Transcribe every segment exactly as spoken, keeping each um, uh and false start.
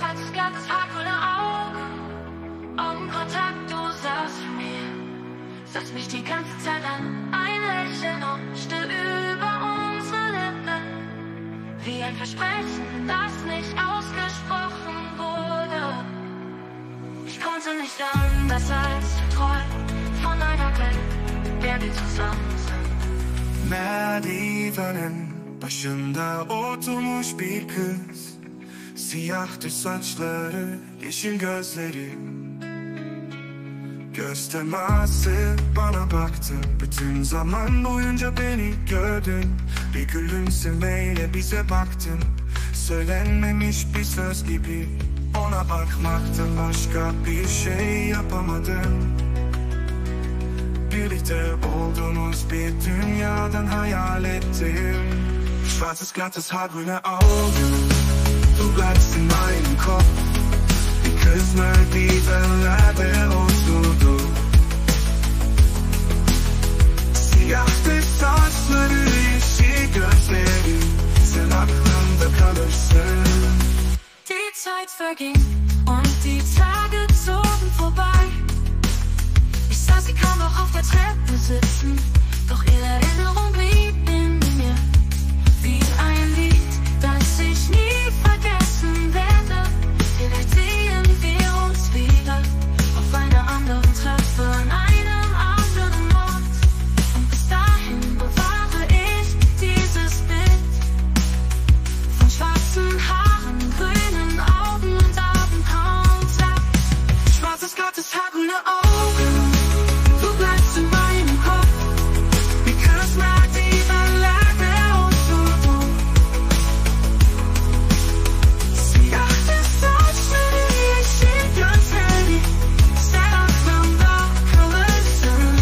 schwarzes, glattes Haar, grüne Augen, Augenkontakt, du sagst mir, sagst mich die ganze Zeit an. Ein Lächeln und still über unsere Lippen, wie ein Versprechen, das nicht ausgesprochen wurde. Ich konnte nicht anders als träumen von einer Welt, der wir zusammen sind. Merdivanın başında oturmuş bir kız, siyahtır saçları, yeşil gözleri. Göz teması, bana baktın, bütün zaman boyunca beni gördün. Bir gülümsemeyle bize baktın, söylenmemiş bir söz gibi. Ona bakmaktan başka bir şey yapamadım. Birlikte olduğumuz bir dünyadan hayal ettim. Schwarzes, glattes Haar, grüne Augen, du bleibst in meinem Kopf. Bir kız merdivenlerde oturdu. Siyahtı saçları, yeşil gözleri, sen aklımda kalırsın. Die Zeit verging und die Tage zogen vorbei. Ich sah sie kaum noch auf der Treppe sitzen, doch ihre Erinnerung blieb in mir, wie ein Lied, das ich nie vergessen werde. Vielleicht sehen wir uns wieder auf einer anderen Treppe, an einem anderen Ort. Und bis dahin bewahre ich dieses Bild von schwarzen Haaren, grünen Augen und Abendkontakt. Schwarzes, glattes Haar, grüne Augen, du bleibst in meinem Kopf. Wie kız merdivenlerde oturdu. Siyahtı saçları, yeşil gözleri, sen aklımda kalırsın.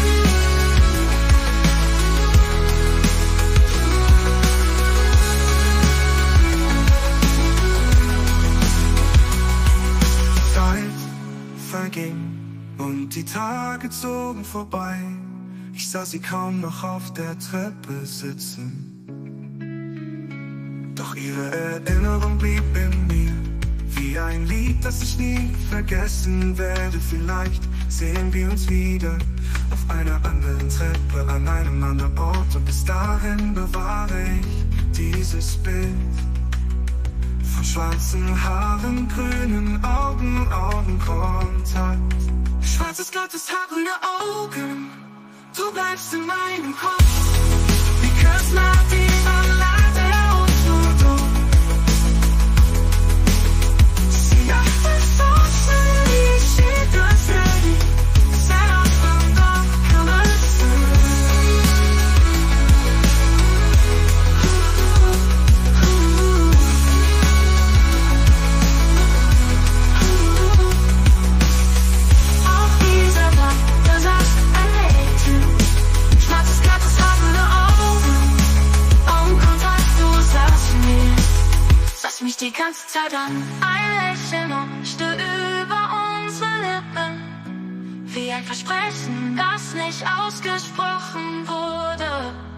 Zeit verging und die Tage zogen vorbei. Ich sah sie kaum noch auf der Treppe sitzen. Doch ihre Erinnerung blieb in mir, wie ein Lied, das ich nie vergessen werde. Vielleicht sehen wir uns wieder auf einer anderen Treppe, an einem anderen Ort. Und bis dahin bewahre ich dieses Bild von schwarzen Haaren, grünen Augen, Augenkontakt. Schwarzes, glattes Haar, grüne Augen, du bleibst in meinem Kopf. Wie kız merdivenlerde oturdu. Siyahtı saçları, yeşil gözleri, sen aklımda kalırsın. Auf dieser Platte saß ein Mädchen. Schwarzes, glattes Haar, grüne Augen, Augenkontakt, du sagst mir, sagst mich die ganze Zeit an. Ein Lächeln und still über unsere Lippen, wie ein Versprechen, das nicht ausgesprochen wurde.